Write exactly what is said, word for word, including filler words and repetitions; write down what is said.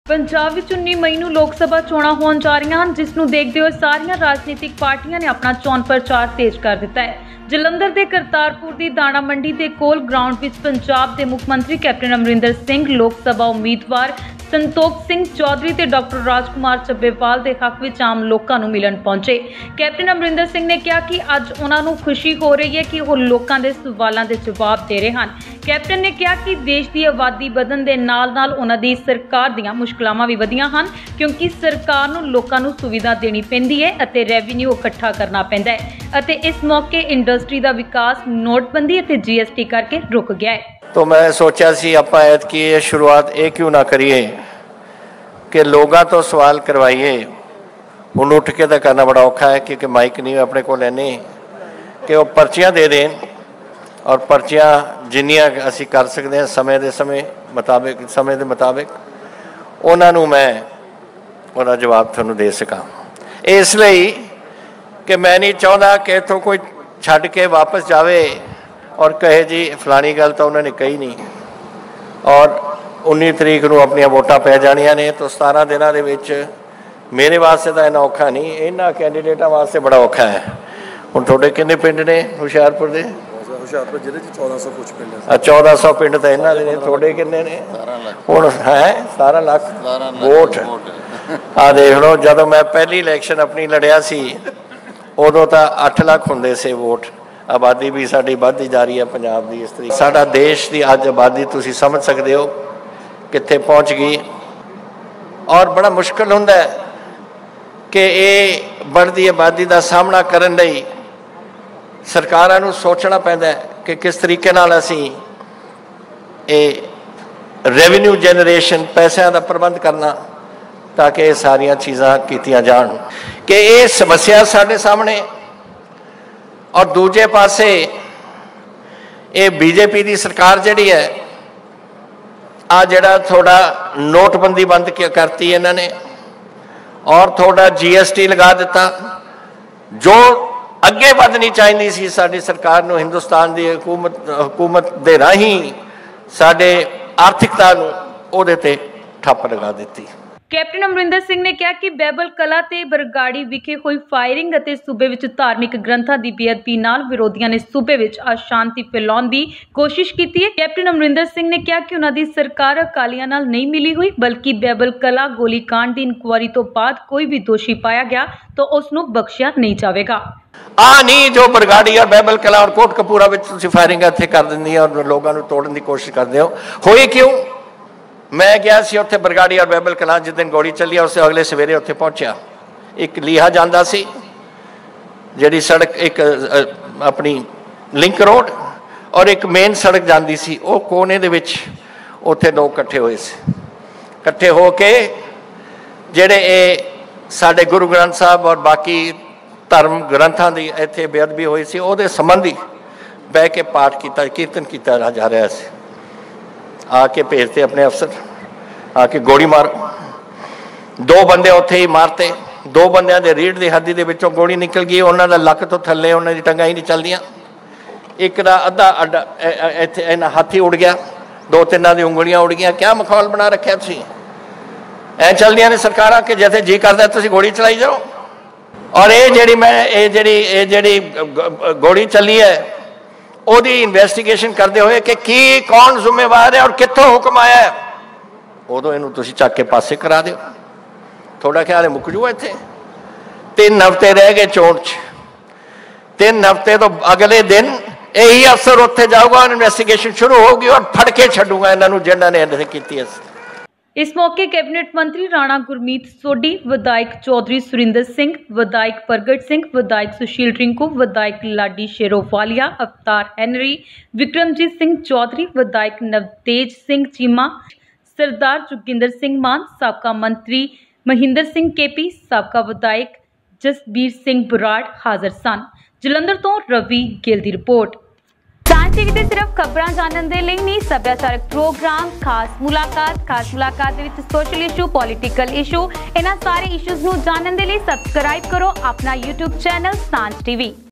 पंजाब विच उन्नीस मई नूं लोक सभा चोणां होण जा रहीआं हन, जिस नूं देखदे होए सारीआं राजनीतिक पार्टियां ने अपना चोण प्रचार तेज कर दिता है। जलंधर के करतारपुर की दाणा मंडी के कोल ग्राउंड विच पंजाब के मुख मंत्री कैप्टन अमरिंदर सिंह, लोक सभा उम्मीदवार संतोख सिंह चौधरी ते डॉक्टर राजकुमार ਚੱਬੇਵਾਲ के हक विच आम लोगों को मिलन पहुंचे। कैप्टन अमरिंदर सिंह ने कहा कि अज उन्होंने खुशी हो रही है कि वो लोगों के सवालों के जवाब दे रहे हैं। कैप्टन ने कहा कि देश की आबादी बढ़न के नाल नाल उन्हां दी सरकार दीआं मुश्किलां भी वधियां हन, क्योंकि सरकार नूं लोकां नूं सुविधा देनी पैंदी है अते रेवन्यू इकट्ठा करना पैंदा है अते इस मौके इंडस्ट्री का विकास नोटबंदी अते जी एस टी करके रुक गया है। तो मैं सोचा सी आपां ऐतकी ये शुरुआत ये क्यों ना करिए कि लोगों तो सवाल करवाइए। हुण उठ के तो करना बड़ा औखा है क्योंकि माइक नहीं अपने को लेने कि वो पर्चियां दे दें और पर्चियां जिन्नियां असीं कर सकते हैं समय के समय मुताबिक समय के मुताबिक उन्होंने मैं उहदा जवाब तुहानूं दे सकां। इसलिए कि मैं नहीं चाहता कि इत्थों कोई छड्ड के वापस जावे और कहे जी फलानी गल तो उन्होंने कही नहीं और उन्नीस तरीक को अपन वोटां पै जानियां ने, तो सतारह दिनों के विच मेरे वास्ते तो इन्ना औखा नहीं, इन्होंने कैंडीडेटां वास्ते बड़ा औखा है। हुण तुहाडे किन्ने पिंड ने हुशियारपुर दे? हुशियारपुर जिले च चौदह सौ कुछ पिंड है। चौदह सौ पिंड तो इन्हां दे ने, तुहाडे किन्ने ने? हुण है सतारह लाख वोट। आ देख लो, जदों मैं पहली इलैक्शन अपनी लड़िया सी उदों तो अठ लाख हुंदे से वोट। आबादी भी साडी वधदी जा रही है पंजाब की। इस तरीके साडा देश की अज आबादी तुसीं समझ सकते हो कित्थे पहुँच गई और बड़ा मुश्किल हुंदा है कि ये बढ़ती आबादी का सामना करन लई सरकारां नूं सोचना पैंदा है कि किस तरीके नाल असीं ये रेवन्यू जनरेशन पैसों का प्रबंध करना ताकि ये सारियां चीज़ां कीतियां जाण कि ये समस्या साडे सामने। और दूजे पासे ये बीजेपी की सरकार जिहड़ी है आ जिहड़ा थोड़ा नोटबंदी बंद करती इन्होंने और थोड़ा जी एस टी लगा दिता, जो अगे बढ़नी चाहिए सी साडी सरकार नूं हिंदुस्तान की हुकूमत हुकूमत दे राही साडे आर्थिकता नूं उहदे ते ठप्प लगा दी। कैप्टन अमरिंदर सिंह ने कहा कि बैबल कला ते बरगाड़ी विखे हुई फायरिंग अते सूबे विच धार्मिक ग्रंथां दी बेअदबी नाल विरोधियों ने सूबे विच अशांति फैलाउण दी कोशिश की है। कैप्टन अमरिंदर सिंह ने कहा कि उन्हां दी सरकार अकालियां नाल नहीं मिली हुई, बल्कि बैबल कला गोलीकांड की इंक्वायरी तो बाद कोई भी दोषी पाया गया तो उसनूं बख्शिया नहीं जाएगा। आ नहीं जो बरगाड़ी और बैबल कला और कोटकपूरा विच तुसीं फायरिंग इत्थे कर दिंदी और लोगों को तोड़न की कोशिश करते हो, होई क्यों? मैं गया सी उत्थे बरगाड़ी और बैबल कला जिस दिन गोली चली उससे अगले सवेरे उत्थे पहुंचा। एक लीहा जांदा सी जिहड़ी सड़क एक अपनी लिंक रोड और एक मेन सड़क जाती सी, वो कोने दे विच उत्थे लोग इकट्ठे हुए से इकट्ठे हो के जिहड़े ए साडे गुरु ग्रंथ साहब और बाकी धर्म ग्रंथां की इत्थे बेअदबी हुई सी उहदे संबंधी बह के पाठ किया कीर्तन किया जा रहा है। आके भेजते अपने अफसर आके गोली मारो, दो बंदे उत्थे ही मारते, दो बंदियां दे रीढ़ दी हड्डी दे विचों गोली निकल गई, उन्हां दा लक तो थल्ले उन्हां दी टंगां ही नहीं चलदियां, एक दा अद्धा अड्डा इत्थे इन्हां हाथ ही उड़ गया, दो तिन्नां दी उंगलियां उड़ गईयां। क्या मखौल बना रखिया तुसीं? ऐ चलदियां ने सरकारां कि जिथे जी करदा तुसीं गोली चलाई जाओ। और ये जिहड़ी मैं ये जिहड़ी ये जिहड़ी गोली चली है ਉਹਦੀ ਇਨਵੈਸਟੀਗੇਸ਼ਨ करते हुए कि की कौन जिम्मेवार है और कितों हुक्म आया है, उदों इनू तुसीं चक के पासे करा दिओ। थोड़ा ख्याल है मुक जूगा इत्थे। तीन हफ्ते रह गए चोण च, तीन हफ्ते तो अगले दिन यही अफसर उत्थे जाऊगा और इन्वेस्टिगेशन शुरू होगी और फड़ के छड्डूगा इन्हां नूं जिन्हां ने इत्थे कीती है। इस मौके कैबिनेट मंत्री राणा गुरमीत सोढी, विधायक चौधरी सुरिंदर सिंह, विधायक प्रगट सिंह, विधायक सुशील रिंकू, विधायक लाडी शेरोवालिया, अवतार हैनरी, विक्रमजीत सिंह चौधरी, विधायक नवतेज सिंह चीमा, सरदार जोगिंदर सिंह मान, साबका मंत्री महिंदर सिंह केपी, साबका विधायक जसबीर सिंह बराड़ हाजिर सन। जलंधर तो रवि गिल की रिपोर्ट। साइंस टीवी ते सिर्फ खबरां जानने दे लई नहीं, सभ्याचारक प्रोग्राम, खास मुलाकात खास मुलाकात दे विच सोशल इशू, पॉलिटिकल इशू, इन्हां सारे इशूज़ नूं जानने दे लई सबसक्राइब करो अपना यूट्यूब चैनल साइंस टीवी।